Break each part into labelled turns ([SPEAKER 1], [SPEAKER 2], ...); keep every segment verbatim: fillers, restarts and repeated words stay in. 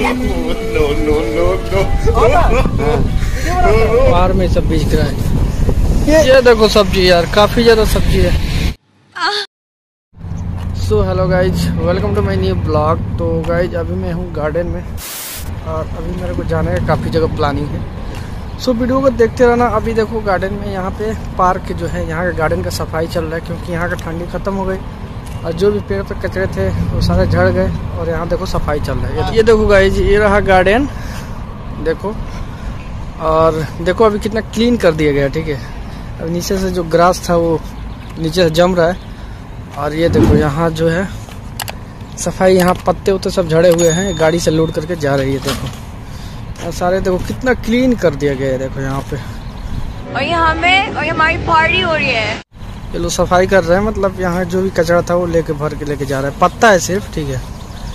[SPEAKER 1] No no no no.
[SPEAKER 2] बाहर में सब बेच रहा है। ये, ये देखो सब्जी यार, काफी ज्यादा सब्जी है। So hello guys, welcome to my new blog. तो गाइज अभी मैं हूँ गार्डन में और अभी मेरे को जाने का काफ़ी जगह प्लानिंग है। सो so, वीडियो को देखते रहना। अभी देखो गार्डन में, यहाँ पे पार्क जो है, यहाँ का गार्डन का सफाई चल रहा है क्योंकि यहाँ का ठंडी ख़त्म हो गई और जो भी पेड़ पे कचरे थे वो सारे झड़ गए और यहाँ देखो सफाई चल रहा है। ये देखो गाइज, ये रहा गार्डन देखो। और देखो अभी कितना क्लीन कर दिया गया, ठीक है। अब नीचे से जो ग्रास था वो नीचे से जम रहा है। और ये देखो यहाँ जो है सफाई, यहाँ पत्ते उत्ते सब झड़े हुए हैं, गाड़ी से लोड करके जा रही है देखो। और सारे देखो कितना क्लीन कर दिया गया है देखो यहाँ पे।
[SPEAKER 3] और यहाँ में और हमारी पार्टी हो रही है।
[SPEAKER 2] ये लोग सफाई कर रहे हैं, मतलब यहाँ जो भी कचरा था वो लेके भर के लेके जा रहा है। पत्ता है सिर्फ, ठीक है।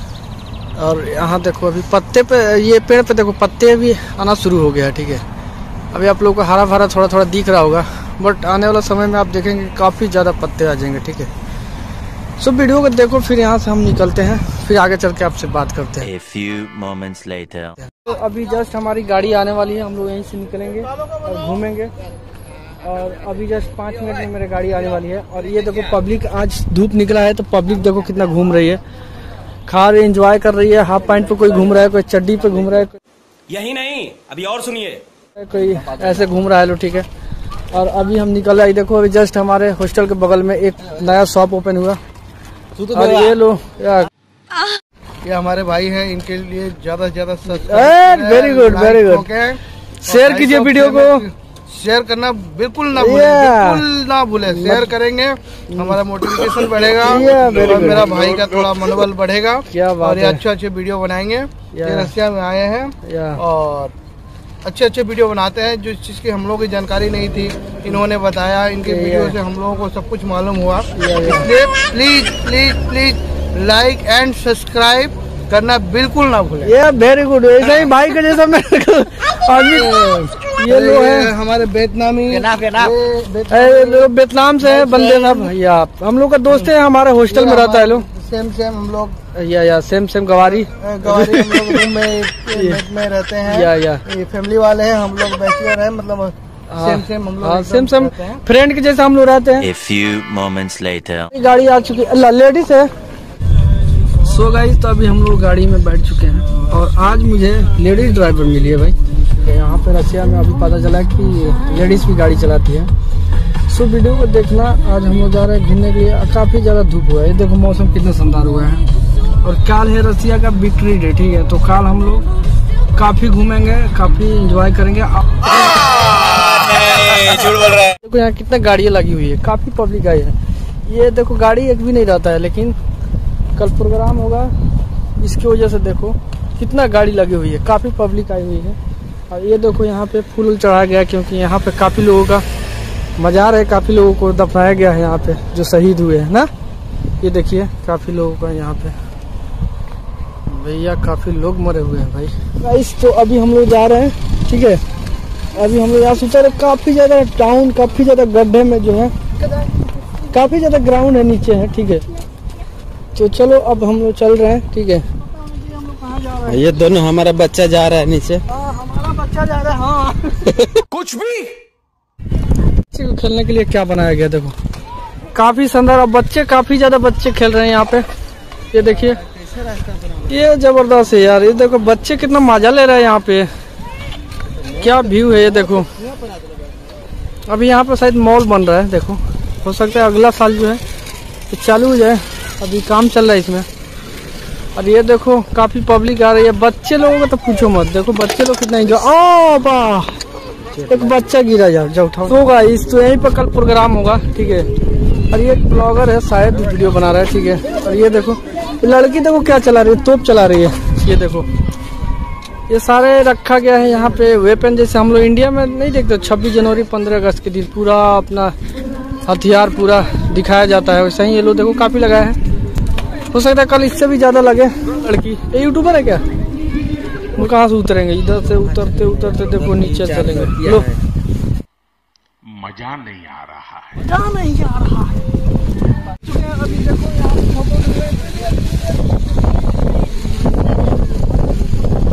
[SPEAKER 2] और यहाँ देखो अभी पत्ते पे, ये पेड़ पे देखो पत्ते भी आना शुरू हो गया है, ठीक है। अभी आप लोगों को हरा भरा थोड़ा थोड़ा दिख रहा होगा, बट आने वाला समय में आप देखेंगे काफ़ी ज़्यादा पत्ते आ जाएंगे, ठीक है। सो so, वीडियो को देखो, फिर यहाँ से हम निकलते हैं, फिर आगे चल के आपसे बात करते हैं।
[SPEAKER 4] A few moments later.
[SPEAKER 2] तो अभी जस्ट हमारी गाड़ी आने वाली है, हम लोग यहीं से निकलेंगे और घूमेंगे। और अभी जस्ट पाँच मिनट में मेरी गाड़ी आने वाली है। और ये देखो पब्लिक, आज धूप निकला है तो पब्लिक देखो कितना घूम रही है, खा रही, एंजॉय कर रही है। हाफ पैंट पे कोई घूम रहा है, कोई चड्डी पे घूम रहा है,
[SPEAKER 5] यही नहीं अभी और सुनिए,
[SPEAKER 2] कोई ऐसे घूम रहा है लो, ठीक है। और अभी हम निकल आए, देखो अभी जस्ट हमारे हॉस्टल के बगल में एक नया शॉप ओपन हुआ। और ये लो यार,
[SPEAKER 1] ये हमारे भाई हैं, इनके लिए ज्यादा से ज्यादा
[SPEAKER 2] very good very good. Share कीजिए वीडियो को,
[SPEAKER 1] शेयर करना बिल्कुल ना भूले, बिल्कुल ना भूले। शेयर करेंगे, हमारा मोटिवेशन बढ़ेगा और मेरा भाई का थोड़ा मनोबल बढ़ेगा। और ये अच्छे अच्छे वीडियो बनाएंगे। ये रसिया में आए हैं और अच्छे अच्छे वीडियो बनाते हैं। जो चीज़ की हम लोगों की जानकारी नहीं थी, इन्होंने बताया, इनके वीडियो से हम लोगों को सब कुछ मालूम हुआ। इसलिए please please please like and subscribe करना बिल्कुल ना भूलें।
[SPEAKER 2] ये वेरी गुड, ऐसा ही भाई का जैसा मेरे आदमी। ये लोग हैं हमारे वियतनामी, वियतनाम से है बंदे ना भैया। आप हम लोग का दोस्त है, हमारे हॉस्टल में रहता है लोग।
[SPEAKER 1] सेम सेम हम लोग
[SPEAKER 2] या या सेम सेम गवारी
[SPEAKER 1] गवारी हम लोग रूम में में रहते हैं।
[SPEAKER 2] या या
[SPEAKER 1] ये फैमिली वाले हैं, हम लोग बैचलर हैं, मतलब सेम सेम हम लोग
[SPEAKER 2] सेम सेम फ्रेंड के जैसे हम लोग रहते हैं।
[SPEAKER 4] A few moments later.
[SPEAKER 2] गाड़ी आ चुकी है, लेडीज है। सो गाइस, तो अभी हम लोग गाड़ी में बैठ चुके हैं और आज मुझे लेडीज ड्राइवर मिली है भाई। यहाँ पे रसिया में अभी पता चला कि लेडीज भी गाड़ी चलाती है। सो वीडियो को देखना। आज हम लोग जा रहे हैं घूमने के लिए, काफी ज्यादा धूप हुआ है। ये देखो मौसम कितना शानदार हुआ है। और काल है रसिया का विक्ट्री डे, ठीक है। तो काल हम लोग काफी घूमेंगे, काफी एंजॉय करेंगे। देखो यहाँ कितना गाड़ियाँ लगी हुई है, काफी पब्लिक आई है। ये देखो गाड़ी एक भी नहीं रहता है, लेकिन कल प्रोग्राम होगा, इसकी वजह से देखो कितना गाड़ी लगी हुई है, काफी पब्लिक आई हुई है। और ये देखो यहाँ पे फूल चढ़ाया गया क्योंकि यहाँ पे काफी लोगों का मजार है, काफी लोगों को दफनाया गया है यहाँ पे जो शहीद हुए हैं ना। ये देखिए काफी लोगों का यहाँ पे भैया, काफी लोग मरे हुए हैं भाई। गाइस तो अभी हम लोग जा रहे हैं, ठीक है। अभी हम लोग यहाँ से उतर, काफी ज्यादा टाउन, काफी ज्यादा गड्ढे में जो है, काफी ज्यादा ग्राउंड है, नीचे है, ठीक है। तो चलो अब हम लोग चल रहे हैं, ठीक है।
[SPEAKER 6] ये दोनों, हमारा बच्चा जा रहा है नीचे।
[SPEAKER 2] हमारा बच्चा जा रहा है, हाँ।
[SPEAKER 5] कुछ भी
[SPEAKER 2] बच्चे को खेलने के लिए क्या बनाया गया देखो, काफी शानदार। अब बच्चे, काफी ज्यादा बच्चे खेल रहे हैं यहाँ पे। ये देखिए, ये जबरदस्त है यार। ये देखो बच्चे कितना मजा ले रहे हैं यहाँ पे, क्या व्यू है ये देखो। अभी यहाँ पे शायद मॉल बन रहा है, देखो हो सकता है अगला साल जो है तो चालू हो जाए, अभी काम चल रहा है इसमें। और ये देखो काफी पब्लिक आ रही है। बच्चे लोगों का तो पूछो मत, देखो बच्चे लोग कितना एंजॉय। ओ वाह, एक बच्चा गिरा, जाओ जाओ उठाओ। तो गाइस, तो यहीं पर कल प्रोग्राम होगा, ठीक है। और ये एक ब्लॉगर है, शायद वीडियो बना रहा है, ठीक है। और ये देखो लड़की देखो क्या चला रही है, तोप चला रही है। ये देखो ये सारे रखा गया है यहाँ पे वेपन, जैसे हम लोग इंडिया में नहीं देखते छब्बीस जनवरी पंद्रह अगस्त के दिन पूरा अपना हथियार पूरा दिखाया जाता है, वैसे ही ये लोग देखो काफी लगाया है। हो सकता है कल इससे भी ज्यादा लगे। लड़की ये यूट्यूबर है क्या? वो कहाँ से उतरेंगे, इधर से उतरते उतरते देखो नीचे चलेंगे। लो
[SPEAKER 7] मजा नहीं आ रहा है,
[SPEAKER 2] मजा नहीं आ रहा है। अभी देखो यहाँ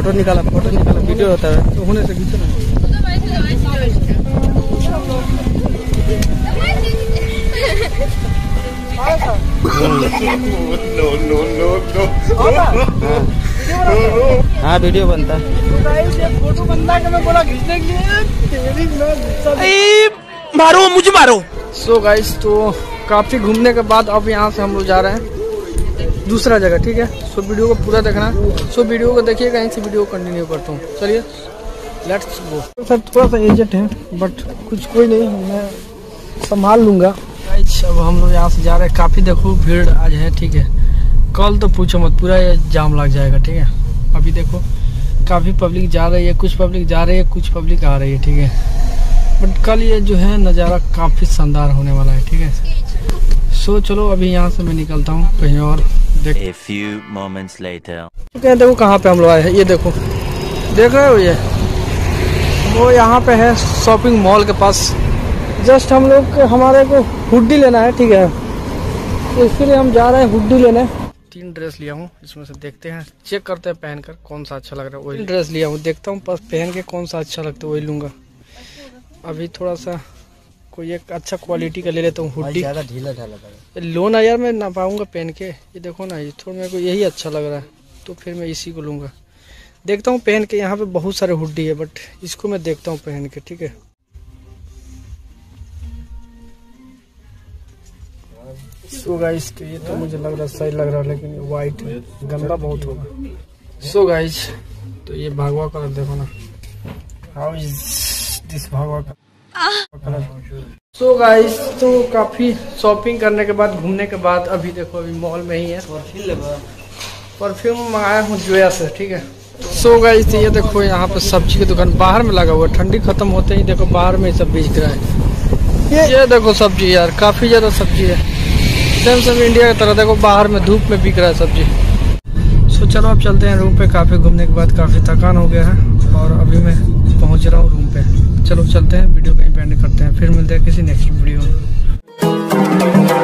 [SPEAKER 2] फोटो निकाला फोटो निकाला वीडियो होता है तो होने से खींचो ना।
[SPEAKER 6] हाँ वीडियो बनता है।
[SPEAKER 2] फोटो बनता है मैं बोला खींचने के लिए
[SPEAKER 5] मारो मुझे मारो।
[SPEAKER 2] सो गाइस तो काफी घूमने के बाद अब यहाँ से हम लोग जा रहे हैं दूसरा जगह, ठीक है। सो वीडियो को पूरा देखना, सो वीडियो को देखिएगा, यहीं से वीडियो को कंटिन्यू करता हूँ। चलिए लेट्स गो। सर थोड़ा सा एजेड है बट कुछ कोई नहीं, मैं संभाल लूंगा। गाइस अब हम लोग यहाँ से जा रहे हैं, काफी देखो भीड़ आज है, ठीक है। कल तो पूछो मत, पूरा ये जाम लग जाएगा, ठीक है। अभी देखो काफी पब्लिक जा रही है, कुछ पब्लिक जा रही है, कुछ पब्लिक आ रही है, ठीक है। बट कल ये जो है नज़ारा काफ़ी शानदार होने वाला है, ठीक है। सो चलो अभी यहाँ से मैं निकलता हूँ कहीं और देख।
[SPEAKER 4] A few moments later.
[SPEAKER 2] क्या देखो कहाँ पे हम लोग आए हैं, ये देखो देख रहे हो, ये वो यहाँ पे है शॉपिंग मॉल के पास। जस्ट हम लोग हमारे को हुड्डी लेना है, ठीक है, तो इसलिए हम जा रहे हैं हुड्डी लेने। तीन ड्रेस लिया हूँ, इसमें से देखते हैं, चेक करते हैं पहनकर कौन सा अच्छा लग रहा है। वही ड्रेस लिया हूँ, देखता हूँ बस पहन के कौन सा अच्छा लगता है वही लूँगा। अभी थोड़ा सा कोई एक अच्छा क्वालिटी का ले लेता हूँ हुड्डी।
[SPEAKER 6] ज़्यादा ढीला ढाला था
[SPEAKER 2] लो ना यार, मैं ना पाऊंगा पहन के। ये देखो ना, ये थोड़ा मेरे को यही अच्छा लग रहा है तो फिर मैं इसी को लूँगा। देखता हूँ पहन के, यहाँ पे बहुत सारे हुड्डी है बट इसको मैं देखता हूँ पहन के, ठीक है। सो गाइस तो ये तो मुझे लग रहा है सही लग रहा है, लेकिन वाइट गंदा बहुत होगा। सो गाइस तो ये भगवा कलर देखो ना, how is this bhagwa colour. So guys तो काफी शॉपिंग करने के बाद, घूमने के बाद अभी देखो अभी मॉल में ही है। परफ्यूम मंगाया हूँ जोया से, ठीक है। सो गाइस ये देखो यहाँ पे सब्जी की दुकान बाहर में लगा हुआ है, ठंडी खत्म होते ही देखो बाहर में सब बेच रहा है। ये, ये देखो सब्जी यार, काफी ज्यादा सब्जी है, सेम सेम इंडिया की तरह। देखो बाहर में धूप में बिक रहा है सब्जी। सो चलो अब चलते हैं रूम पे। काफी घूमने के बाद काफी थकान हो गया है और अभी मैं पहुंच रहा हूँ रूम पे। चलो चलते हैं, वीडियो कहीं पे एंड करते हैं, फिर मिलते हैं किसी नेक्स्ट वीडियो में।